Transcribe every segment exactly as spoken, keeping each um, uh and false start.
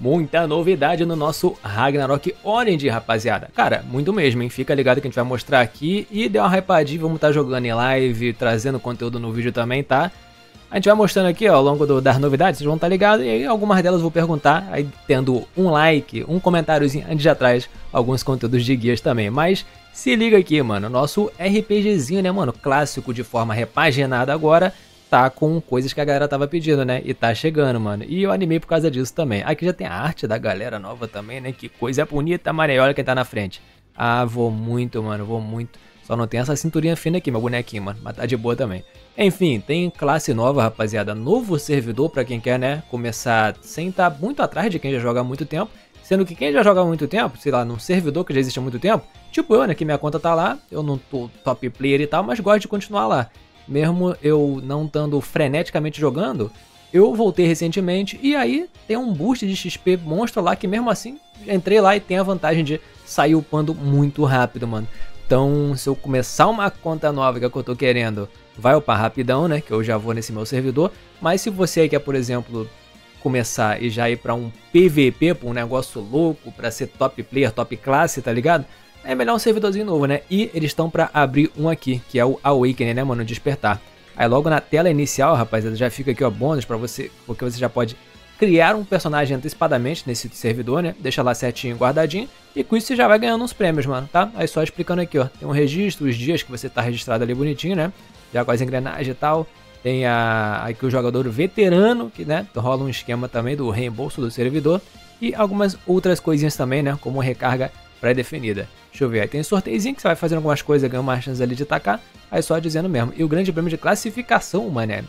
Muita novidade no nosso Ragnarok Orange, rapaziada. Cara, muito mesmo, hein? Fica ligado que a gente vai mostrar aqui e deu uma hypadinha, vamos estar jogando em live, trazendo conteúdo no vídeo também, tá? A gente vai mostrando aqui, ó, ao longo do, das novidades, vocês vão estar ligados, e aí algumas delas eu vou perguntar, aí tendo um like, um comentáriozinho, a gente já traz alguns conteúdos de guias também. Mas se liga aqui, mano, nosso RPGzinho, né, mano, clássico de forma repaginada agora, tá com coisas que a galera tava pedindo, né? E tá chegando, mano. E eu animei por causa disso também. Aqui já tem a arte da galera nova também, né? Que coisa bonita, mano. E olha quem tá na frente. Ah, vou muito, mano. Vou muito. Só não tem essa cinturinha fina aqui, meu bonequinho, mano. Mas tá de boa também. Enfim, tem classe nova, rapaziada. Novo servidor pra quem quer, né? Começar sem estar tá muito atrás de quem já joga há muito tempo. Sendo que quem já joga há muito tempo, sei lá, num servidor que já existe há muito tempo. Tipo eu, né? Que minha conta tá lá. Eu não tô top player e tal, mas gosto de continuar lá. Mesmo eu não estando freneticamente jogando, eu voltei recentemente e aí tem um boost de X P monstro lá que mesmo assim entrei lá e tem a vantagem de sair upando muito rápido, mano. Então se eu começar uma conta nova que é o que eu tô querendo, vai upar rapidão, né, que eu já vou nesse meu servidor. Mas se você quer, por exemplo, começar e já ir pra um P V P, pra um negócio louco, pra ser top player, top classe, tá ligado? É melhor um servidorzinho novo, né? E eles estão pra abrir um aqui, que é o Awakening, né, mano? Despertar. Aí logo na tela inicial, rapaziada, já fica aqui, ó, bônus pra você, porque você já pode criar um personagem antecipadamente nesse servidor, né? Deixa lá certinho, guardadinho. E com isso você já vai ganhando uns prêmios, mano, tá? Aí só explicando aqui, ó. Tem um registro, os dias que você tá registrado ali bonitinho, né? Já com as engrenagens e tal. Tem a, aqui o jogador veterano, que, né? Rola um esquema também do reembolso do servidor. E algumas outras coisinhas também, né? Como recarga pré-definida. Deixa eu ver, aí tem um sorteiozinho que você vai fazendo algumas coisas, ganha uma chance ali de tacar, aí só dizendo mesmo. E o grande prêmio de classificação, mané.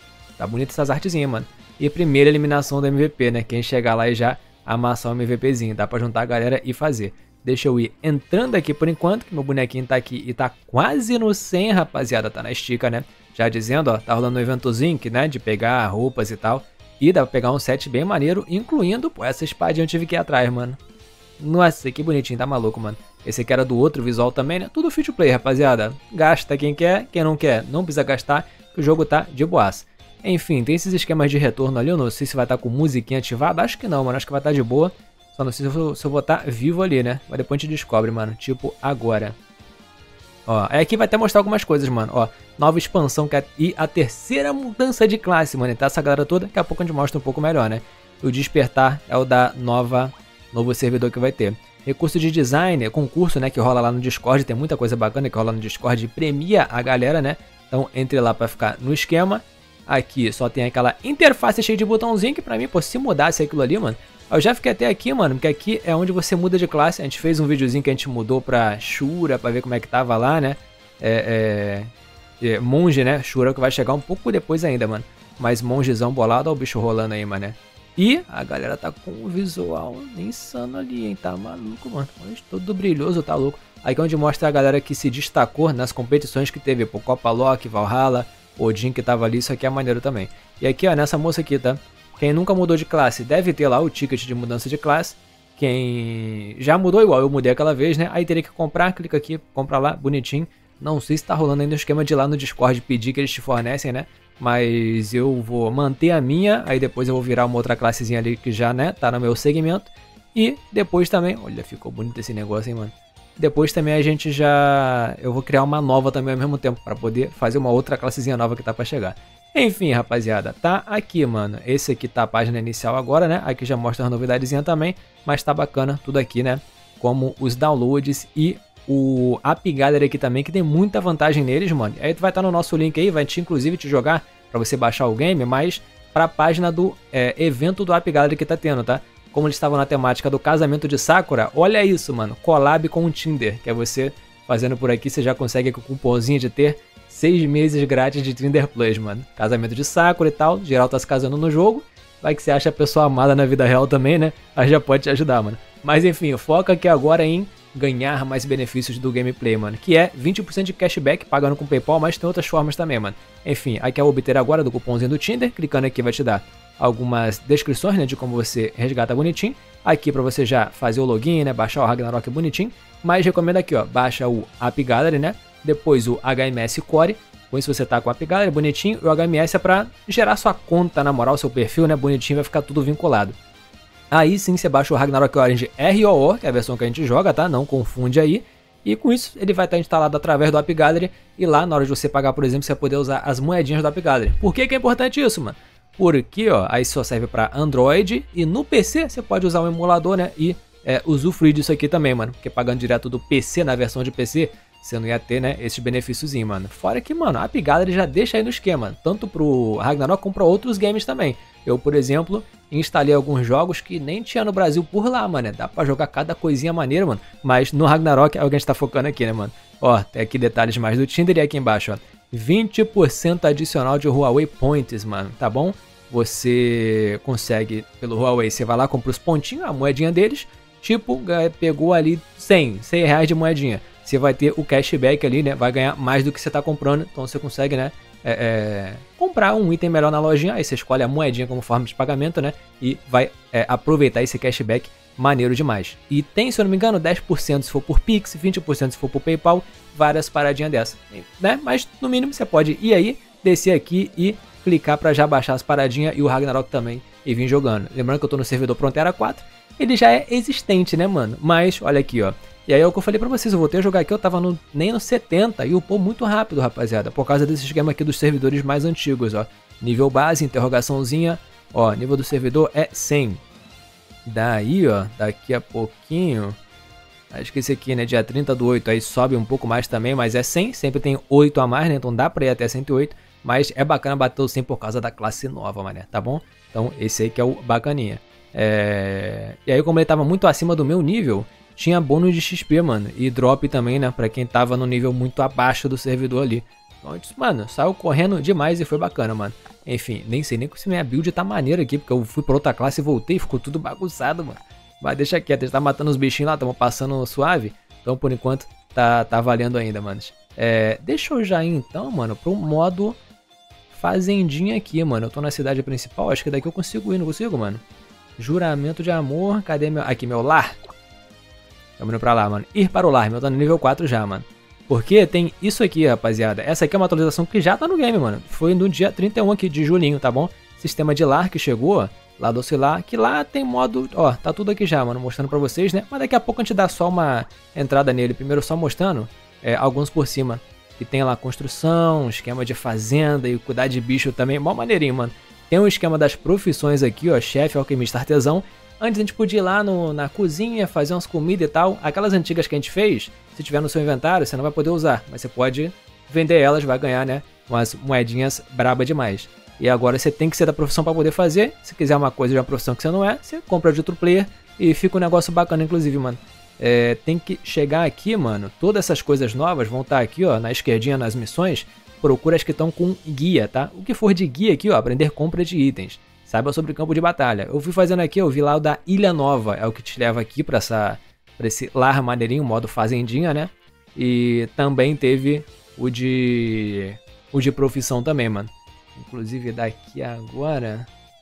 Tá bonito essas artezinhas, mano. E primeira eliminação do M V P, né? Quem chegar lá e já amassar o MVPzinho. Dá pra juntar a galera e fazer. Deixa eu ir entrando aqui por enquanto, que meu bonequinho tá aqui e tá quase no cem, rapaziada. Tá na estica, né? Já dizendo, ó, tá rolando um eventozinho, né? De pegar roupas e tal. E dá pra pegar um set bem maneiro, incluindo, pô, essa espadinha eu tive que ir atrás, mano. Nossa, que bonitinho, tá maluco, mano. Esse aqui era do outro visual também, né? Tudo free to play, rapaziada. Gasta quem quer, quem não quer, não precisa gastar, que o jogo tá de boas. Enfim, tem esses esquemas de retorno ali, eu não sei se vai estar tá com musiquinha ativada, acho que não, mano, acho que vai estar tá de boa. Só não sei se eu, se eu vou estar tá vivo ali, né? Mas depois a gente descobre, mano, tipo agora. Ó, aqui vai até mostrar algumas coisas, mano, ó. Nova expansão que é, e a terceira mudança de classe, mano, tá essa galera toda, daqui a pouco a gente mostra um pouco melhor, né? O despertar é o da nova... novo servidor que vai ter. Recurso de design, concurso, né, que rola lá no Discord, tem muita coisa bacana que rola no Discord e premia a galera, né? Então entre lá pra ficar no esquema. Aqui só tem aquela interface cheia de botãozinho que pra mim, pô, se mudasse aquilo ali, mano. Eu já fiquei até aqui, mano, porque aqui é onde você muda de classe. A gente fez um videozinho que a gente mudou pra Shura, pra ver como é que tava lá, né? É, é, é monge, né? Shura que vai chegar um pouco depois ainda, mano. Mas mongezão bolado, ó o bicho rolando aí, mano. E a galera tá com um visual insano ali, hein? Tá maluco, mano. Olha, todo brilhoso, tá louco. Aqui é onde mostra a galera que se destacou nas competições que teve. Pô, Copa Loki, Valhalla, Odin que tava ali. Isso aqui é maneiro também. E aqui, ó, nessa moça aqui, tá? Quem nunca mudou de classe deve ter lá o ticket de mudança de classe. Quem já mudou igual, eu mudei aquela vez, né? Aí teria que comprar, clica aqui, compra lá, bonitinho. Não sei se tá rolando ainda o esquema de ir lá no Discord pedir que eles te fornecem, né? Mas eu vou manter a minha, aí depois eu vou virar uma outra classezinha ali que já, né, tá no meu segmento. E depois também, olha, ficou bonito esse negócio, hein, mano. Depois também a gente já, eu vou criar uma nova também ao mesmo tempo, pra poder fazer uma outra classezinha nova que tá pra chegar. Enfim, rapaziada, tá aqui, mano. Esse aqui tá a página inicial agora, né, aqui já mostra as novidadezinhas também. Mas tá bacana tudo aqui, né, como os downloads e o App Gallery aqui também, que tem muita vantagem neles, mano. Aí tu vai estar no nosso link aí, vai te inclusive te jogar pra você baixar o game, mas pra página do é, evento do App Gallery que tá tendo, tá? Como eles estavam na temática do casamento de Sakura, olha isso, mano. Collab com o Tinder, que é você fazendo por aqui, você já consegue com o cupomzinho de ter seis meses grátis de Tinder Plus, mano. Casamento de Sakura e tal, geral tá se casando no jogo. Vai que você acha a pessoa amada na vida real também, né? Aí já pode te ajudar, mano. Mas enfim, foca aqui agora em ganhar mais benefícios do gameplay, mano. Que é vinte por cento de cashback pagando com PayPal, mas tem outras formas também, mano. Enfim, aqui é obter agora do cupomzinho do Tinder. Clicando aqui vai te dar algumas descrições, né, de como você resgata bonitinho. Aqui pra você já fazer o login, né, baixar o Ragnarok bonitinho. Mas recomendo aqui, ó, baixa o App Gallery, né, depois o H M S Core. Com isso você tá com o App Gallery bonitinho. E o H M S é pra gerar sua conta, na moral, seu perfil, né, bonitinho, vai ficar tudo vinculado. Aí sim você baixa o Ragnarok Orange R O O, que é a versão que a gente joga, tá? Não confunde aí. E com isso ele vai estar instalado através do App Gallery. E lá na hora de você pagar, por exemplo, você vai poder usar as moedinhas do App Gallery. Por que que é importante isso, mano? Porque, ó, aí só serve para Android. E no P C você pode usar um emulador, né? E é, usufruir disso aqui também, mano. Porque pagando direto do P C na versão de P C, você não ia ter, né, esses benefíciozinhos, mano. Fora que, mano, a App Gallery já deixa aí no esquema. Tanto pro Ragnarok como para outros games também. Eu, por exemplo, instalei alguns jogos que nem tinha no Brasil por lá, mano. Dá pra jogar cada coisinha maneira, mano. Mas no Ragnarok é o que a gente tá focando aqui, né, mano? Ó, tem aqui detalhes mais do Tinder e aqui embaixo, ó. vinte por cento adicional de Huawei Points, mano, tá bom? Você consegue, pelo Huawei, você vai lá, compra os pontinhos, a moedinha deles. Tipo, pegou ali cem, cem reais de moedinha. Você vai ter o cashback ali, né? Vai ganhar mais do que você tá comprando. Então você consegue, né? É, é, comprar um item melhor na lojinha, aí você escolhe a moedinha como forma de pagamento, né? E vai é, aproveitar esse cashback maneiro demais. E tem, se eu não me engano, dez por cento se for por Pix, vinte por cento se for por PayPal, várias paradinhas dessas, né? Mas no mínimo você pode ir aí, descer aqui e clicar para já baixar as paradinhas e o Ragnarok também e vir jogando. Lembrando que eu tô no servidor Frontera quatro, ele já é existente, né, mano? Mas, olha aqui, ó. E aí é o que eu falei pra vocês, eu voltei a jogar aqui, eu tava no, nem no setenta e upou muito rápido, rapaziada. Por causa desse esquema aqui dos servidores mais antigos, ó. Nível base, interrogaçãozinha, ó, nível do servidor é cem. Daí, ó, daqui a pouquinho, acho que esse aqui, né, dia trinta do oito, aí sobe um pouco mais também, mas é cem, sempre tem oito a mais, né, então dá pra ir até cento e oito. Mas é bacana bater o cem por causa da classe nova, mané, tá bom? Então esse aí que é o bacaninha. É... E aí como ele tava muito acima do meu nível, tinha bônus de X P, mano, e drop também, né, pra quem tava no nível muito abaixo do servidor ali. Então, eu disse, mano, saiu correndo demais e foi bacana, mano. Enfim, nem sei nem se minha build tá maneira aqui, porque eu fui pra outra classe e voltei e ficou tudo bagunçado, mano. Mas deixa quieto, a gente tá matando os bichinhos lá, tamo passando suave. Então, por enquanto, tá, tá valendo ainda, mano. É, deixa eu já ir, então, mano, pro modo fazendinha aqui, mano. Eu tô na cidade principal, acho que daqui eu consigo ir, não consigo, mano? Juramento de amor, cadê meu... Aqui, meu lar. Tamo indo pra lá, mano. Ir para o lar, meu tá no nível quatro já, mano. Porque tem isso aqui, rapaziada. Essa aqui é uma atualização que já tá no game, mano. Foi no dia trinta e um aqui de julinho, tá bom? Sistema de lar que chegou, lá do oscilar, que lá tem modo... Ó, tá tudo aqui já, mano, mostrando pra vocês, né? Mas daqui a pouco a gente dá só uma entrada nele. Primeiro só mostrando é, alguns por cima. Que tem lá construção, esquema de fazenda e cuidar de bicho também. Mó maneirinho, mano. Tem um esquema das profissões aqui, ó. Chefe, alquimista, artesão. Antes a gente podia ir lá no, na cozinha, fazer umas comidas e tal. Aquelas antigas que a gente fez, se tiver no seu inventário, você não vai poder usar. Mas você pode vender elas, vai ganhar, né? Umas moedinhas braba demais. E agora você tem que ser da profissão para poder fazer. Se quiser uma coisa de uma profissão que você não é, você compra de outro player. E fica um negócio bacana, inclusive, mano. É, tem que chegar aqui, mano. Todas essas coisas novas vão estar aqui, ó, na esquerdinha, nas missões. Procura as que estão com guia, tá? O que for de guia aqui, ó, aprender compra de itens. Saiba sobre o campo de batalha. Eu fui fazendo aqui, eu vi lá o da Ilha Nova. É o que te leva aqui pra, essa, pra esse lar maneirinho, modo fazendinha, né? E também teve o de... O de profissão também, mano. Inclusive daqui agora...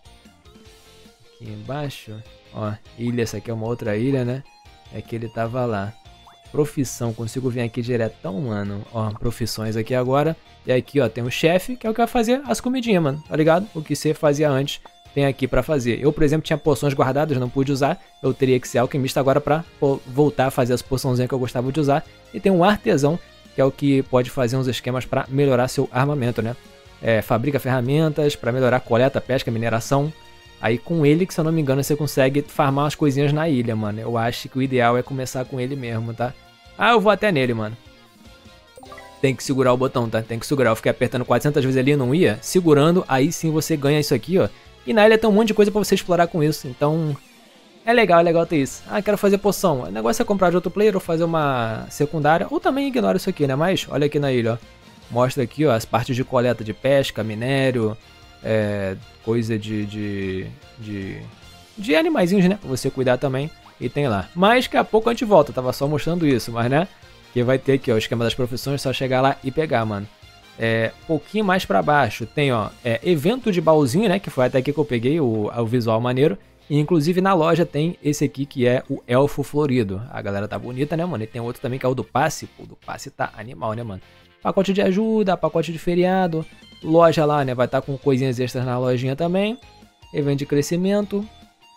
Aqui embaixo... Ó, ilha, essa aqui é uma outra ilha, né? É que ele tava lá. Profissão, consigo vir aqui diretão, mano. Ó, profissões aqui agora. E aqui, ó, tem o chefe, que é o que vai fazer as comidinhas, mano. Tá ligado? O que você fazia antes, tem aqui pra fazer. Eu, por exemplo, tinha poções guardadas, não pude usar. Eu teria que ser alquimista agora pra pô, voltar a fazer as poçãozinhas que eu gostava de usar. E tem um artesão, que é o que pode fazer uns esquemas pra melhorar seu armamento, né? É, fabrica ferramentas pra melhorar coleta, pesca, mineração. Aí com ele, que se eu não me engano, você consegue farmar umas coisinhas na ilha, mano. Eu acho que o ideal é começar com ele mesmo, tá? Ah, eu vou até nele, mano. Tem que segurar o botão, tá? Tem que segurar. Eu fiquei apertando quatrocentas vezes ali e não ia. Segurando, aí sim você ganha isso aqui, ó. E na ilha tem um monte de coisa pra você explorar com isso. Então, é legal, é legal ter isso. Ah, quero fazer poção. O negócio é comprar de outro player ou fazer uma secundária. Ou também ignora isso aqui, né? Mas, olha aqui na ilha, ó. Mostra aqui, ó, as partes de coleta de pesca, minério... É, coisa de, de, de, de animaizinhos, né? Pra você cuidar também. E tem lá. Mas daqui a pouco a gente volta. Tava só mostrando isso, mas né? Que vai ter aqui, ó, o esquema das profissões. Só chegar lá e pegar, mano. É, pouquinho mais pra baixo tem, ó, é, evento de baúzinho, né? Que foi até aqui que eu peguei o, o visual maneiro. E inclusive na loja tem esse aqui que é o Elfo Florido. A galera tá bonita, né, mano? E tem outro também que é o do passe. Pô, o do passe tá animal, né, mano? Pacote de ajuda, pacote de feriado. Loja lá, né? Vai estar com coisinhas extras na lojinha também. Evento de crescimento.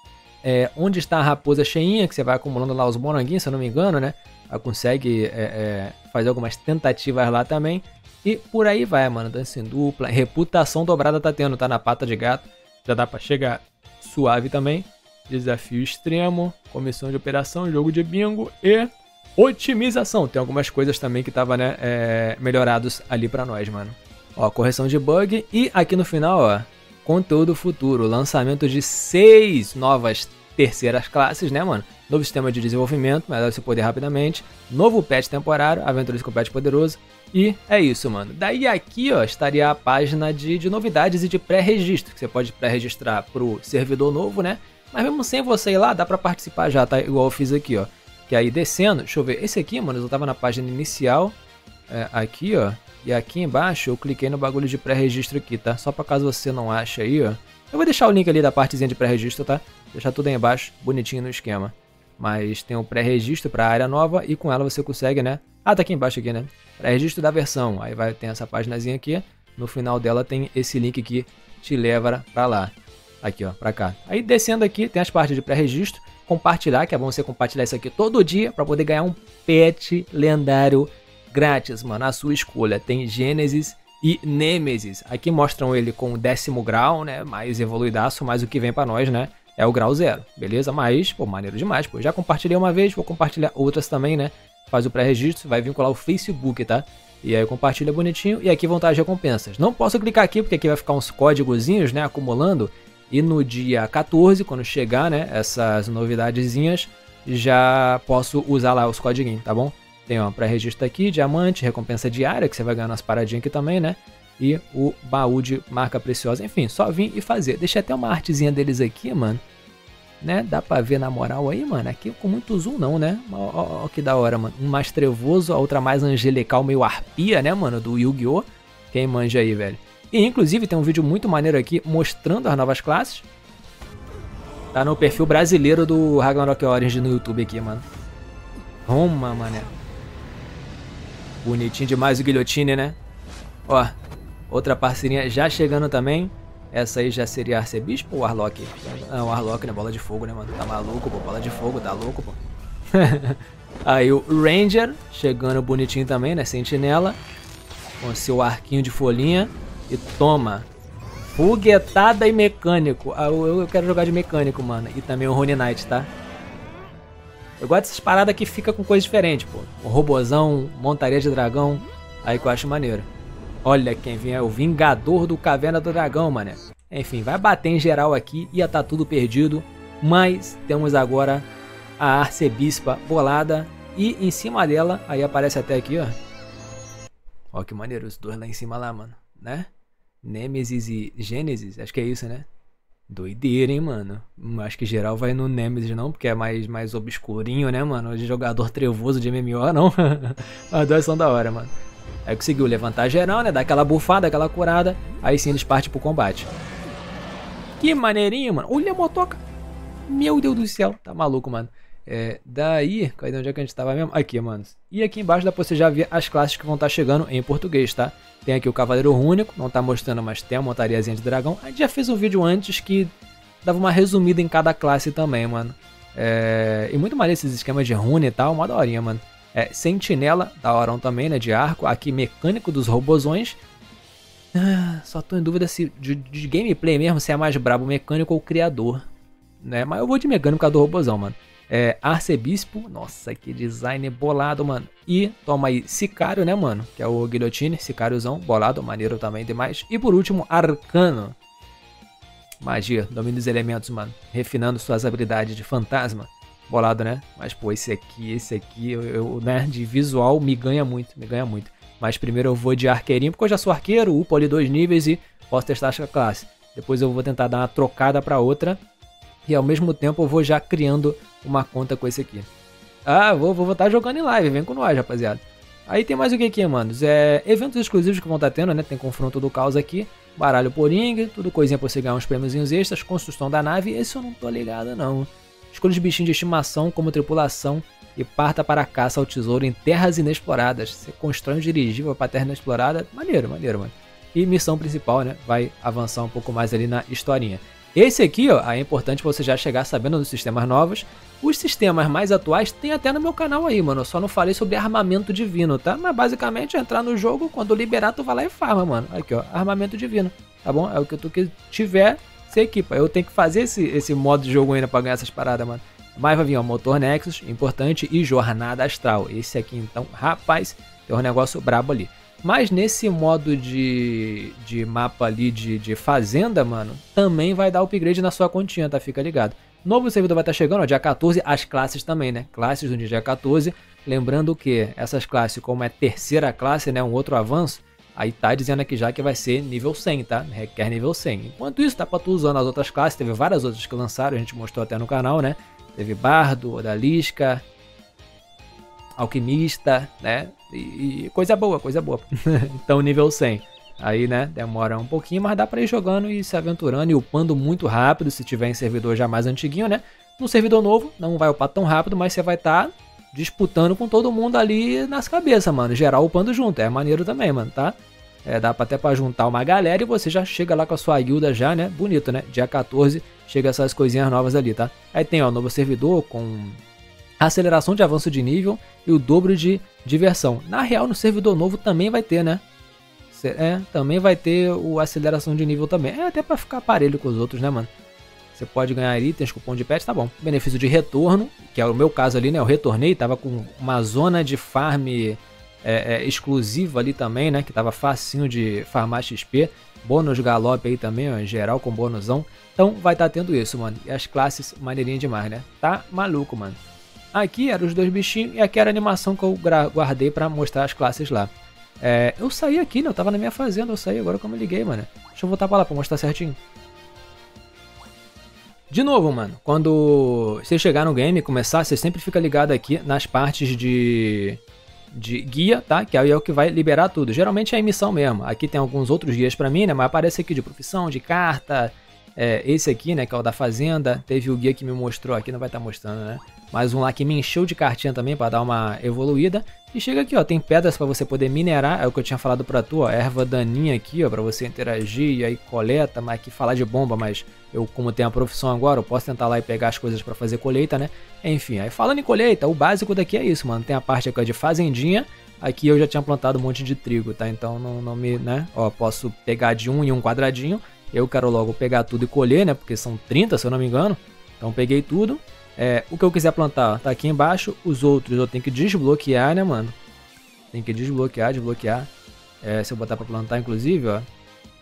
é, onde está a raposa cheinha, que você vai acumulando lá os moranguinhos, se eu não me engano, né? Ela consegue é, é, fazer algumas tentativas lá também. E por aí vai, mano. Dança em dupla. Reputação dobrada tá tendo, tá na pata de gato. Já dá pra chegar suave também. Desafio extremo. Comissão de operação, jogo de bingo e otimização. Tem algumas coisas também que tava, né, é, melhorados ali pra nós, mano. Ó, correção de bug. E aqui no final, ó, conteúdo futuro. Lançamento de seis novas terceiras classes, né, mano? Novo sistema de desenvolvimento, melhor você poder rapidamente. Novo patch temporário, aventuras com patch poderoso. E é isso, mano. Daí aqui, ó, estaria a página de, de novidades e de pré-registro. Que você pode pré-registrar pro servidor novo, né? Mas mesmo sem você ir lá, dá pra participar já, tá? Igual eu fiz aqui, ó. Que aí descendo, deixa eu ver. Esse aqui, mano, eu tava na página inicial. É, aqui, ó. E aqui embaixo eu cliquei no bagulho de pré-registro aqui, tá? Só pra caso você não ache aí, ó. Eu vou deixar o link ali da partezinha de pré-registro, tá? Deixar tudo aí embaixo, bonitinho no esquema. Mas tem o pré-registro para a área nova e com ela você consegue, né? Ah, tá aqui embaixo aqui, né? Pré-registro da versão. Aí vai ter essa paginazinha aqui. No final dela tem esse link que te leva para lá. Aqui, ó, para cá. Aí descendo aqui tem as partes de pré-registro. Compartilhar, que é bom você compartilhar isso aqui todo dia para poder ganhar um pet lendário grátis, mano. A sua escolha. Tem Gênesis e Nêmesis. Aqui mostram ele com o décimo grau, né? Mais evoluidaço, mas o que vem para nós, né? É o grau zero, beleza? Mas, pô, maneiro demais, pô. Já compartilhei uma vez, vou compartilhar outras também, né? Faz o pré-registro, vai vincular o Facebook, tá? E aí compartilha bonitinho. E aqui vão estar as recompensas. Não posso clicar aqui, porque aqui vai ficar uns códigozinhos, né? Acumulando. E no dia quatorze, quando chegar, né? Essas novidadezinhas, já posso usar lá os codiguinhos, tá bom? Tem, ó, pré-registro aqui, diamante, recompensa diária, que você vai ganhar nas paradinhas aqui também, né? E o baú de marca preciosa. Enfim, só vir e fazer. Deixa até uma artezinha deles aqui, mano. Né? Dá pra ver na moral aí, mano. Aqui com muito zoom não, né? Ó, ó, ó que da hora, mano. Um mais trevoso, a outra mais angelical, meio arpia, né, mano? Do Yu-Gi-Oh! Quem manja aí, velho. E inclusive tem um vídeo muito maneiro aqui mostrando as novas classes. Tá no perfil brasileiro do Ragnarok Origins no YouTube aqui, mano. Toma, mané. Bonitinho demais o guilhotine, né? Ó. Outra parceirinha já chegando também. Essa aí já seria Arcebispo ou Warlock? Não, Warlock, né? Bola de fogo, né, mano? Tá maluco, pô. Bola de fogo, tá louco, pô. Aí o Ranger chegando bonitinho também, né? Sentinela. Com seu arquinho de folhinha. E toma. Foguetada e mecânico. Ah, eu, eu quero jogar de mecânico, mano. E também o Rune Knight, tá? Eu gosto dessas paradas que fica com coisa diferente, pô. O robozão, montaria de dragão. Aí que eu acho maneiro. Olha quem vem, é o Vingador do Caverna do Dragão, mané. Enfim, vai bater em geral aqui, ia tá tudo perdido. Mas temos agora a Arcebispa bolada. E em cima dela, aí aparece até aqui, ó. Ó que maneiro, os dois lá em cima lá, mano. Né? Nêmesis e Gênesis, acho que é isso, né? Doideira, hein, mano. Acho que geral vai no Nêmesis não, porque é mais, mais obscurinho, né, mano? De jogador trevoso de M M O, não. As duas são da hora, mano. Aí conseguiu levantar geral, né? Dar aquela bufada, aquela curada. Aí sim eles partem pro combate. Que maneirinho, mano. Olha a motoca. Meu Deus do céu. Tá maluco, mano. É, daí... Cadê onde é que a gente tava mesmo? Aqui, mano. E aqui embaixo dá pra você já ver as classes que vão estar chegando em português, tá? Tem aqui o Cavaleiro Rúnico. Não tá mostrando, mas tem a montariazinha de dragão. A gente já fez um vídeo antes que dava uma resumida em cada classe também, mano. É, e muito mais esses esquemas de rune e tal. Uma daorinha, mano. É, Sentinela, da Orão também, né, de arco. Aqui, mecânico dos robozões. Ah, só tô em dúvida se de, de gameplay mesmo, se é mais brabo mecânico ou criador, né? Mas eu vou de mecânico por causa do robozão, mano. É, Arcebispo, nossa, que design bolado, mano. E toma aí Sicário, né, mano? Que é o Guilhotine, Sicáriozão, bolado, maneiro também demais. E por último, Arcano. Magia, domínio dos elementos, mano. Refinando suas habilidades de fantasma. Bolado, né? Mas, pô, esse aqui, esse aqui, eu, eu, né, de visual me ganha muito, me ganha muito. Mas primeiro eu vou de arqueirinho, porque eu já sou arqueiro, upo ali dois níveis e posso testar essa classe. Depois eu vou tentar dar uma trocada pra outra. E ao mesmo tempo eu vou já criando uma conta com esse aqui. Ah, vou vou estar jogando em live, vem com nós, rapaziada. Aí tem mais o que aqui, manos? É, eventos exclusivos que vão estar tendo, né? Tem confronto do caos aqui. Baralho poring, tudo coisinha pra você ganhar uns prêmiozinhos extras. Construção da nave, esse eu não tô ligado, não. Escolha os bichinhos de estimação como tripulação e parta para a caça ao tesouro em terras inexploradas. Você constrói um dirigível para terra inexplorada. Maneiro, maneiro, mano. E missão principal, né? Vai avançar um pouco mais ali na historinha. Esse aqui, ó, é importante você já chegar sabendo dos sistemas novos. Os sistemas mais atuais tem até no meu canal aí, mano. Eu só não falei sobre armamento divino, tá? Mas basicamente entrar no jogo, quando liberar, tu vai lá e farma, mano. Aqui, ó, armamento divino, tá bom? É o que tu que tiver, você equipa. Eu tenho que fazer esse, esse modo de jogo ainda pra ganhar essas paradas, mano. Mas vai vir, ó, motor Nexus, importante, e jornada astral. Esse aqui, então, rapaz, tem um negócio brabo ali. Mas nesse modo de, de mapa ali de, de fazenda, mano, também vai dar upgrade na sua continha, tá? Fica ligado. Novo servidor vai estar chegando, ó, dia quatorze, as classes também, né? Classes do dia quatorze. Lembrando que essas classes, como é terceira classe, né? Um outro avanço, aí tá dizendo aqui já que vai ser nível cem, tá? Requer nível cem. Enquanto isso, tá pra tu usando as outras classes. Teve várias outras que lançaram, a gente mostrou até no canal, né? Teve Bardo, Odalisca, Alquimista, né? E, e coisa boa, coisa boa. Então, nível cem. Aí, né, demora um pouquinho, mas dá pra ir jogando e se aventurando e upando muito rápido, se tiver em servidor já mais antiguinho, né? No servidor novo, não vai upar tão rápido, mas você vai estar tá disputando com todo mundo ali nas cabeças, mano. Geral upando junto, é maneiro também, mano, tá? É, dá pra até pra juntar uma galera e você já chega lá com a sua guilda já, né? Bonito, né? Dia quatorze, chega essas coisinhas novas ali, tá? Aí tem, ó, novo servidor com aceleração de avanço de nível e o dobro de diversão. Na real, no servidor novo também vai ter, né? É, também vai ter o aceleração de nível também. É até pra ficar parelho com os outros, né, mano? Você pode ganhar itens, cupom de pet, tá bom. Benefício de retorno, que é o meu caso ali, né? Eu retornei, tava com uma zona de farm é, é, exclusiva ali também, né? Que tava facinho de farmar X P. Bônus galope aí também, ó, em geral com bônusão. Então vai estar tá tendo isso, mano. E as classes maneirinhas demais, né? Tá maluco, mano. Aqui eram os dois bichinhos e aqui era a animação que eu guardei pra mostrar as classes lá. É, eu saí aqui, né? Eu tava na minha fazenda, eu saí agora que eu me liguei, mano. Deixa eu voltar pra lá pra mostrar certinho. De novo, mano, quando você chegar no game e começar, você sempre fica ligado aqui nas partes de, de guia, tá? Que aí é o que vai liberar tudo. Geralmente é a missão mesmo. Aqui tem alguns outros guias pra mim, né? Mas aparece aqui de profissão, de carta. É, esse aqui, né, que é o da fazenda. Teve o guia que me mostrou aqui, não vai estar mostrando, né? Mais um lá que me encheu de cartinha também para dar uma evoluída. E chega aqui, ó, tem pedras para você poder minerar, é o que eu tinha falado para tu, ó, erva daninha aqui, ó, para você interagir e aí coleta, mas aqui falar de bomba, mas eu como tenho a profissão agora, eu posso tentar lá e pegar as coisas para fazer colheita, né? Enfim, aí falando em colheita, o básico daqui é isso, mano, tem a parte aqui ó, de fazendinha, aqui eu já tinha plantado um monte de trigo, tá? Então não, não me, né, ó, posso pegar de um em um quadradinho, eu quero logo pegar tudo e colher, né, porque são trinta se eu não me engano, então peguei tudo. É, o que eu quiser plantar, ó, tá aqui embaixo. Os outros eu tenho que desbloquear, né, mano? Tem que desbloquear, desbloquear. É, se eu botar pra plantar, inclusive, ó.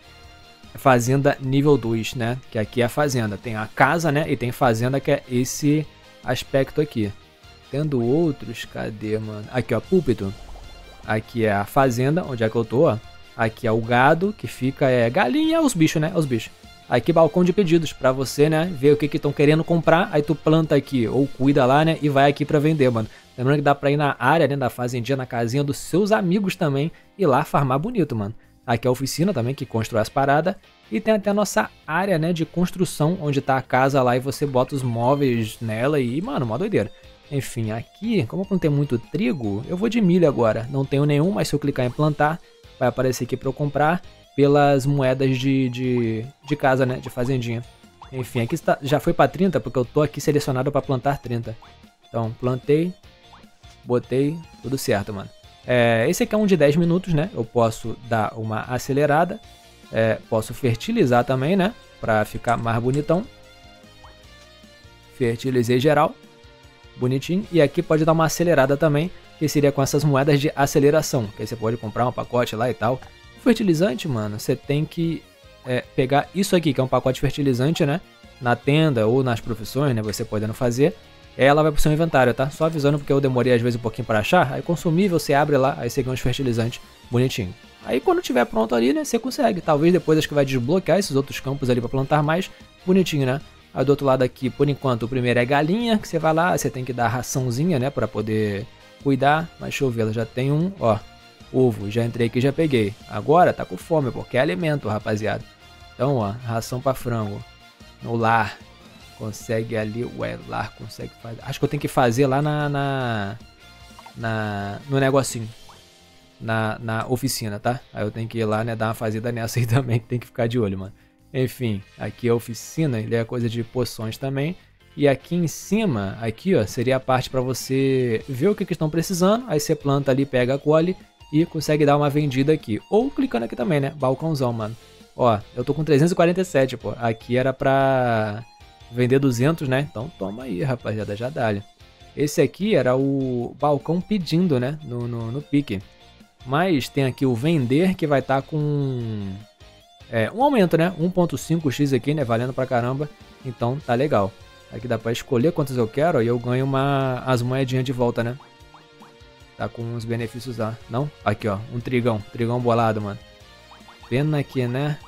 Fazenda nível dois, né? Que aqui é a fazenda. Tem a casa, né? E tem fazenda, que é esse aspecto aqui. Tendo outros, cadê, mano? Aqui, ó, púlpito. Aqui é a fazenda, onde é que eu tô, ó. Aqui é o gado, que fica, é galinha, os bichos, né? Os bichos. Aqui balcão de pedidos pra você, né, ver o que que estão querendo comprar, aí tu planta aqui, ou cuida lá, né, e vai aqui pra vender, mano. Lembrando que dá pra ir na área, né, da fazendinha, na casinha dos seus amigos também, e lá farmar bonito, mano. Aqui é a oficina também, que constrói as paradas, e tem até a nossa área, né, de construção, onde tá a casa lá e você bota os móveis nela e, mano, mó doideira. Enfim, aqui, como eu não tenho muito trigo, eu vou de milho agora. Não tenho nenhum, mas se eu clicar em plantar, vai aparecer aqui pra eu comprar pelas moedas de, de, de casa, né, de fazendinha. Enfim, aqui está, já foi para trinta, porque eu tô aqui selecionado para plantar trinta. Então, plantei, botei, tudo certo, mano. É, esse aqui é um de dez minutos, né, eu posso dar uma acelerada, é, posso fertilizar também, né, para ficar mais bonitão. Fertilizei geral, bonitinho, e aqui pode dar uma acelerada também, que seria com essas moedas de aceleração, que aí você pode comprar um pacote lá e tal. Fertilizante, mano, você tem que é, pegar isso aqui, que é um pacote fertilizante, né? Na tenda ou nas profissões, né? Você podendo fazer. Ela vai pro seu inventário, tá? Só avisando porque eu demorei às vezes um pouquinho para achar. Aí consumível, você abre lá, aí você ganha uns fertilizantes bonitinho. Aí quando tiver pronto ali, né? Você consegue. Talvez depois acho que vai desbloquear esses outros campos ali para plantar mais. Bonitinho, né? Aí do outro lado aqui, por enquanto, o primeiro é galinha, que você vai lá, você tem que dar raçãozinha, né? Para poder cuidar. Mas deixa eu ver, ela já tem um, ó. Ovo, já entrei aqui e já peguei. Agora tá com fome, porque é alimento, rapaziada. Então, ó, ração pra frango. No lar. Consegue ali, ué, lar consegue fazer. Acho que eu tenho que fazer lá na... na, na no negocinho. Na, na oficina, tá? Aí eu tenho que ir lá, né, dar uma fazida nessa aí também, que tem que ficar de olho, mano. Enfim, aqui é a oficina, ele é coisa de poções também. E aqui em cima, aqui ó, seria a parte para você ver o que, que estão precisando. Aí você planta ali, pega, colhe e consegue dar uma vendida aqui. Ou clicando aqui também, né? Balcãozão, mano. Ó, eu tô com trezentos e quarenta e sete, pô. Aqui era pra vender duzentos, né? Então toma aí, rapaziada, já dá-lhe. Esse aqui era o balcão pedindo, né? No, no, no pique. Mas tem aqui o vender que vai estar tá com é, um aumento, né? um ponto cinco x aqui, né? Valendo pra caramba. Então tá legal. Aqui dá pra escolher quantos eu quero e eu ganho uma, as moedinhas de volta, né? Tá com uns benefícios lá. Não? Aqui, ó. Um trigão. Trigão bolado, mano. Pena aqui, né?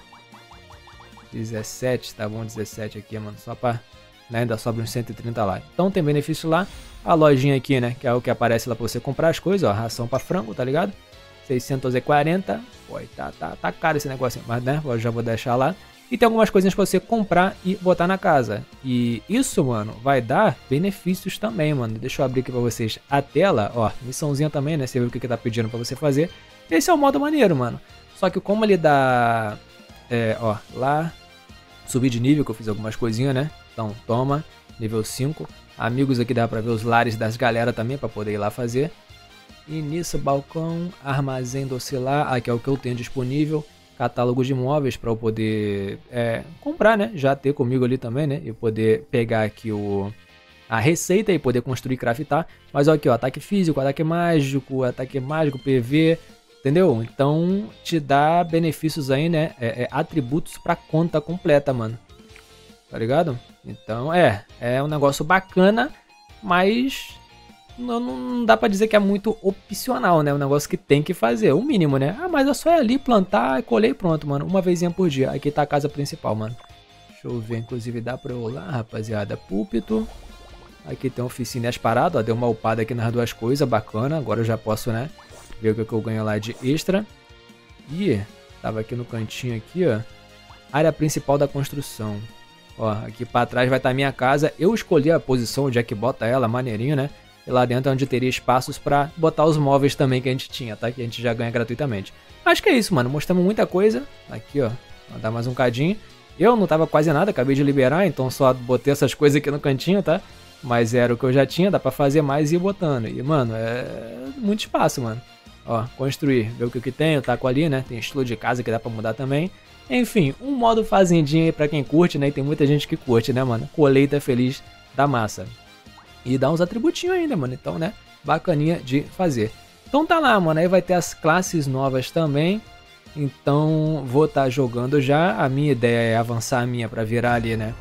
dezessete. Tá bom, dezessete aqui, mano. Só pra... Né? Ainda sobra uns cento e trinta lá. Então tem benefício lá. A lojinha aqui, né? Que é o que aparece lá pra você comprar as coisas, ó. Ração pra frango, tá ligado? seiscentos e quarenta. Pô, tá, tá, tá caro esse negocinho. Mas, né? Eu já vou deixar lá. E tem algumas coisinhas pra você comprar e botar na casa. E isso, mano, vai dar benefícios também, mano. Deixa eu abrir aqui pra vocês a tela. Ó, missãozinha também, né? Você viu o que que tá pedindo pra você fazer. Esse é o modo maneiro, mano. Só que como ele dá... É, ó, lá... Subir de nível, que eu fiz algumas coisinhas, né? Então, toma. Nível cinco. Amigos aqui dá pra ver os lares das galera também, pra poder ir lá fazer. Início, balcão, armazém do oscilar. Aqui é o que eu tenho disponível. Catálogo de imóveis para eu poder é, comprar, né? Já ter comigo ali também, né? E poder pegar aqui o, a receita e poder construir e craftar. Mas ó, aqui, ó, ataque físico, ataque mágico, ataque mágico, P V, entendeu? Então te dá benefícios aí, né? É, é, atributos para conta completa, mano. Tá ligado? Então é, é um negócio bacana, mas... Não, não dá pra dizer que é muito opcional, né? Um negócio que tem que fazer, o mínimo, né? Ah, mas é só ir ali, plantar, colher e pronto, mano. Uma vezinha por dia. Aqui tá a casa principal, mano. Deixa eu ver, inclusive dá pra eu ir lá, rapaziada. Púlpito. Aqui tem oficina e as paradas, ó. Deu uma upada aqui nas duas coisas, bacana. Agora eu já posso, né? Ver o que, que eu ganho lá de extra. E tava aqui no cantinho aqui, ó. Área principal da construção. Ó, aqui pra trás vai estar tá a minha casa. Eu escolhi a posição onde é que bota ela, maneirinho, né? E lá dentro é onde teria espaços pra botar os móveis também que a gente tinha, tá? Que a gente já ganha gratuitamente. Acho que é isso, mano. Mostramos muita coisa. Aqui, ó. Vou dar mais um cadinho. Eu não tava quase nada, acabei de liberar, então só botei essas coisas aqui no cantinho, tá? Mas era o que eu já tinha, dá pra fazer mais e ir botando. E, mano, é muito espaço, mano. Ó, construir. Ver o que que tem, eu taco ali, né? Tem estilo de casa que dá pra mudar também. Enfim, um modo fazendinha aí pra quem curte, né? E tem muita gente que curte, né, mano? Colheita feliz da massa. E dá uns atributinhos ainda, mano. Então, né? Bacaninha de fazer. Então tá lá, mano. Aí vai ter as classes novas também. Então, vou estar tá jogando já. A minha ideia é avançar a minha pra virar ali, né?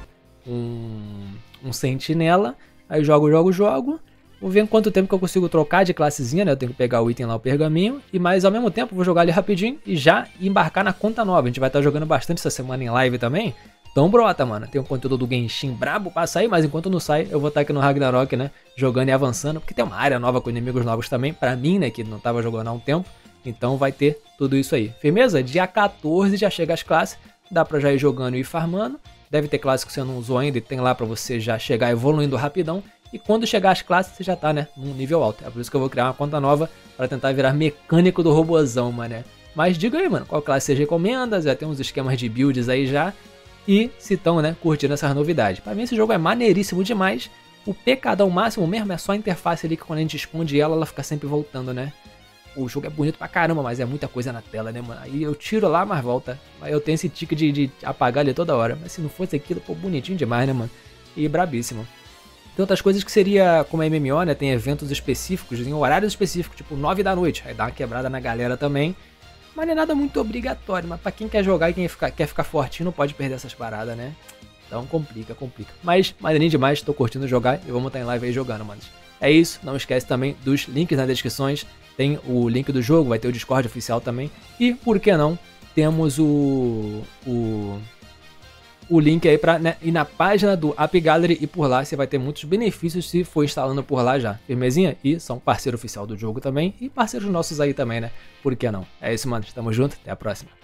Um, um sentinela. Aí jogo, jogo, jogo. Vou ver em quanto tempo que eu consigo trocar de classezinha, né? Eu tenho que pegar o item lá, o pergaminho. E mais ao mesmo tempo, vou jogar ali rapidinho e já embarcar na conta nova. A gente vai estar tá jogando bastante essa semana em live também. Então brota, mano. Tem um conteúdo do Genshin brabo pra sair, mas enquanto não sai, eu vou estar aqui no Ragnarok, né? Jogando e avançando, porque tem uma área nova com inimigos novos também, pra mim, né? Que não tava jogando há um tempo. Então vai ter tudo isso aí. Firmeza? Dia quatorze já chega as classes. Dá pra já ir jogando e ir farmando. Deve ter classes que você não usou ainda e tem lá pra você já chegar evoluindo rapidão. E quando chegar as classes, você já tá, né? Num nível alto. É por isso que eu vou criar uma conta nova pra tentar virar mecânico do robozão, mané. Mas diga aí, mano, qual classe você recomenda? Já tem uns esquemas de builds aí já. E se estão, né, curtindo essas novidades. Pra mim esse jogo é maneiríssimo demais. O pecadão máximo mesmo é só a interface ali que quando a gente esconde ela, ela fica sempre voltando, né? O jogo é bonito pra caramba, mas é muita coisa na tela, né, mano? Aí eu tiro lá, mas volta. Aí eu tenho esse tique de, de apagar ele toda hora. Mas se não fosse aquilo, pô, bonitinho demais, né, mano? E brabíssimo. Tem outras coisas que seria, como é M M O, né? Tem eventos específicos, em horários específicos, tipo nove da noite. Aí dá uma quebrada na galera também. Mas não é nada muito obrigatório, mas pra quem quer jogar e quem fica, quer ficar fortinho não pode perder essas paradas, né? Então complica, complica. Mas, maneirinho demais, tô curtindo jogar e vamos estar em live aí jogando, manos. É isso, não esquece também dos links nas descrições. Tem o link do jogo, vai ter o Discord oficial também. E, por que não, temos o... o o link aí pra, né, ir na página do App Gallery e por lá você vai ter muitos benefícios se for instalando por lá já. Firmezinha? E são parceiro oficial do jogo também e parceiros nossos aí também, né? Por que não? É isso, mano. Tamo junto. Até a próxima.